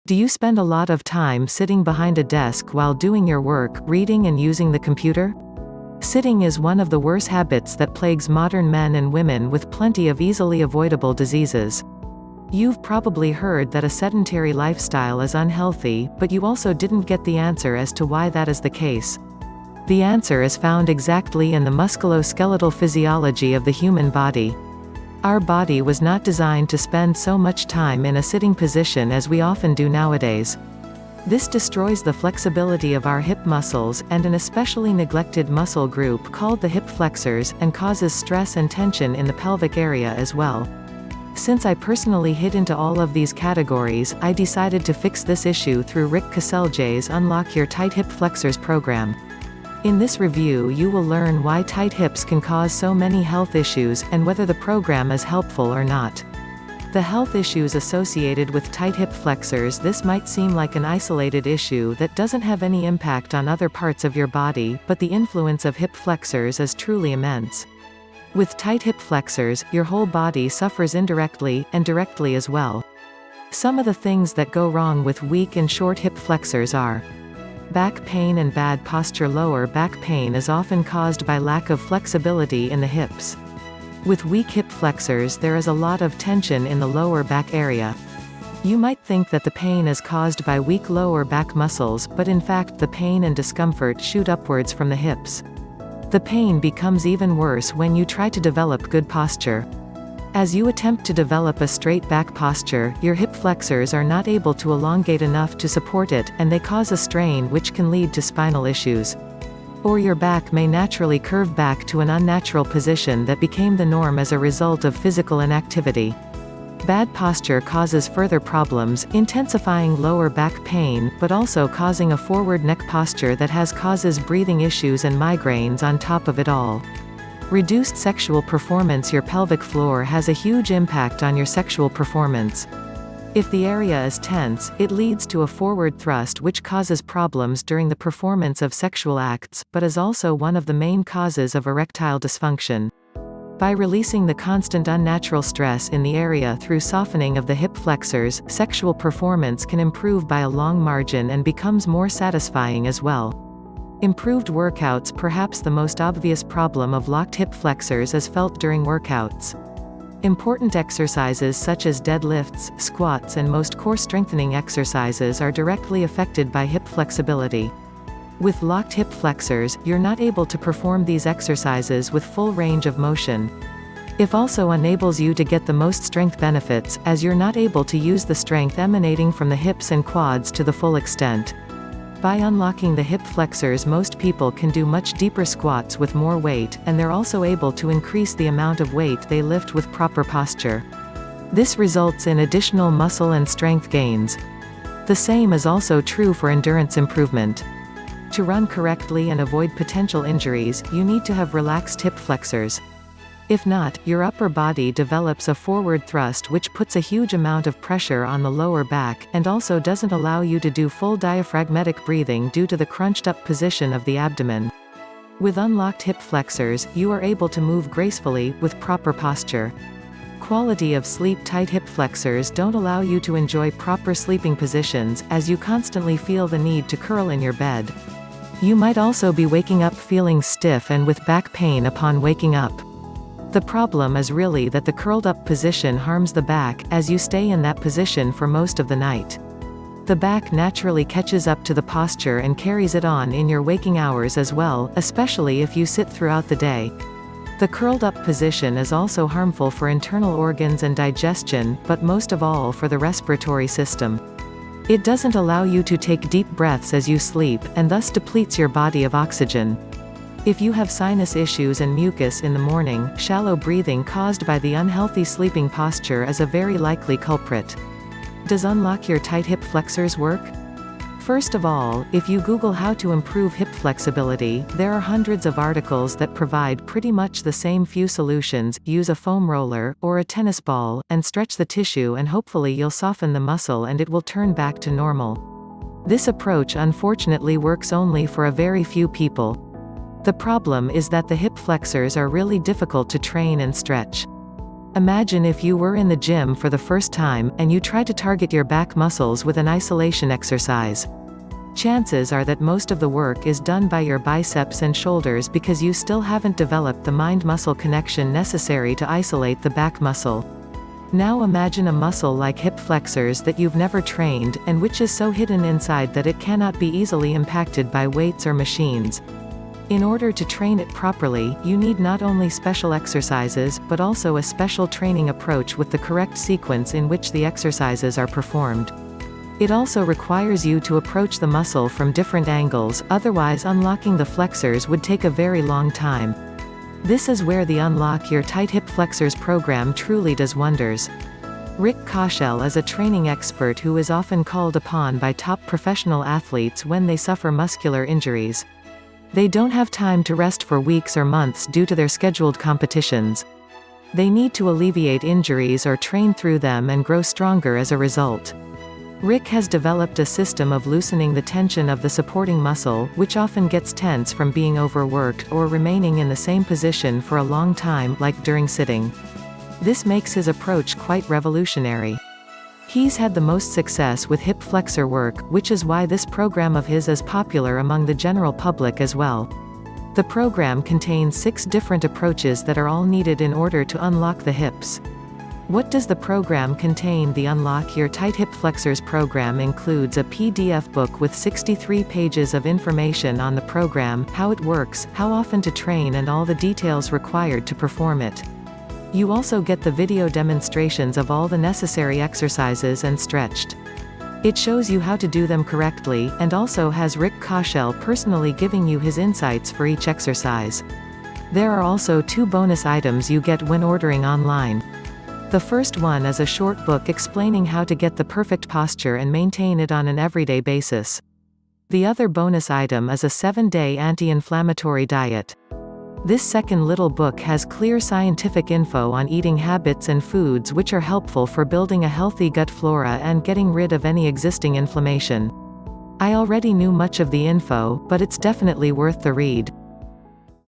Do you spend a lot of time sitting behind a desk while doing your work, reading and using the computer? Sitting is one of the worst habits that plagues modern men and women with plenty of easily avoidable diseases. You've probably heard that a sedentary lifestyle is unhealthy, but you also didn't get the answer as to why that is the case. The answer is found exactly in the musculoskeletal physiology of the human body. Our body was not designed to spend so much time in a sitting position as we often do nowadays. This destroys the flexibility of our hip muscles, and an especially neglected muscle group called the hip flexors, and causes stress and tension in the pelvic area as well. Since I personally hit into all of these categories, I decided to fix this issue through Rick Caselje's Unlock Your Tight Hip Flexors program. In this review you will learn why tight hips can cause so many health issues, and whether the program is helpful or not. The health issues associated with tight hip flexors. This might seem like an isolated issue that doesn't have any impact on other parts of your body, but the influence of hip flexors is truly immense. With tight hip flexors, your whole body suffers indirectly, and directly as well. Some of the things that go wrong with weak and short hip flexors are back pain and bad posture. Lower back pain is often caused by lack of flexibility in the hips. With weak hip flexors there is a lot of tension in the lower back area. You might think that the pain is caused by weak lower back muscles, but in fact the pain and discomfort shoot upwards from the hips. The pain becomes even worse when you try to develop good posture. As you attempt to develop a straight back posture, your hip flexors are not able to elongate enough to support it, and they cause a strain which can lead to spinal issues. Or your back may naturally curve back to an unnatural position that became the norm as a result of physical inactivity. Bad posture causes further problems, intensifying lower back pain, but also causing a forward neck posture that causes breathing issues and migraines on top of it all. Reduced sexual performance. Your pelvic floor has a huge impact on your sexual performance. If the area is tense, it leads to a forward thrust which causes problems during the performance of sexual acts, but is also one of the main causes of erectile dysfunction. By releasing the constant unnatural stress in the area through softening of the hip flexors, sexual performance can improve by a long margin and becomes more satisfying as well. Improved workouts. Perhaps the most obvious problem of locked hip flexors is felt during workouts. Important exercises such as deadlifts, squats and most core strengthening exercises are directly affected by hip flexibility. With locked hip flexors, you're not able to perform these exercises with full range of motion. It also enables you to get the most strength benefits, as you're not able to use the strength emanating from the hips and quads to the full extent. By unlocking the hip flexors, most people can do much deeper squats with more weight, and they're also able to increase the amount of weight they lift with proper posture. This results in additional muscle and strength gains. The same is also true for endurance improvement. To run correctly and avoid potential injuries, you need to have relaxed hip flexors. If not, your upper body develops a forward thrust which puts a huge amount of pressure on the lower back, and also doesn't allow you to do full diaphragmatic breathing due to the crunched up position of the abdomen. With unlocked hip flexors, you are able to move gracefully, with proper posture. Quality of sleep. Tight hip flexors don't allow you to enjoy proper sleeping positions, as you constantly feel the need to curl in your bed. You might also be waking up feeling stiff and with back pain upon waking up. The problem is really that the curled up position harms the back, as you stay in that position for most of the night. The back naturally catches up to the posture and carries it on in your waking hours as well, especially if you sit throughout the day. The curled up position is also harmful for internal organs and digestion, but most of all for the respiratory system. It doesn't allow you to take deep breaths as you sleep, and thus depletes your body of oxygen. If you have sinus issues and mucus in the morning, shallow breathing caused by the unhealthy sleeping posture is a very likely culprit. Does Unlock Your Tight Hip Flexors work? First of all, if you Google how to improve hip flexibility, there are hundreds of articles that provide pretty much the same few solutions. Use a foam roller, or a tennis ball, and stretch the tissue, and hopefully you'll soften the muscle and it will turn back to normal. This approach unfortunately works only for a very few people. The problem is that the hip flexors are really difficult to train and stretch. Imagine if you were in the gym for the first time, and you try to target your back muscles with an isolation exercise. Chances are that most of the work is done by your biceps and shoulders because you still haven't developed the mind-muscle connection necessary to isolate the back muscle. Now imagine a muscle like hip flexors that you've never trained, and which is so hidden inside that it cannot be easily impacted by weights or machines. In order to train it properly, you need not only special exercises, but also a special training approach with the correct sequence in which the exercises are performed. It also requires you to approach the muscle from different angles, otherwise unlocking the flexors would take a very long time. This is where the Unlock Your Tight Hip Flexors program truly does wonders. Rick Koshel is a training expert who is often called upon by top professional athletes when they suffer muscular injuries. They don't have time to rest for weeks or months due to their scheduled competitions. They need to alleviate injuries or train through them and grow stronger as a result. Rick has developed a system of loosening the tension of the supporting muscle, which often gets tense from being overworked or remaining in the same position for a long time, like during sitting. This makes his approach quite revolutionary. He's had the most success with hip flexor work, which is why this program of his is popular among the general public as well. The program contains 6 different approaches that are all needed in order to unlock the hips. What does the program contain? The Unlock Your Tight Hip Flexors program includes a PDF book with 63 pages of information on the program, how it works, how often to train, and all the details required to perform it. You also get the video demonstrations of all the necessary exercises and stretched. It shows you how to do them correctly, and also has Rick Koshel personally giving you his insights for each exercise. There are also 2 bonus items you get when ordering online. The first one is a short book explaining how to get the perfect posture and maintain it on an everyday basis. The other bonus item is a 7-day anti-inflammatory diet. This second little book has clear scientific info on eating habits and foods which are helpful for building a healthy gut flora and getting rid of any existing inflammation. I already knew much of the info, but it's definitely worth the read.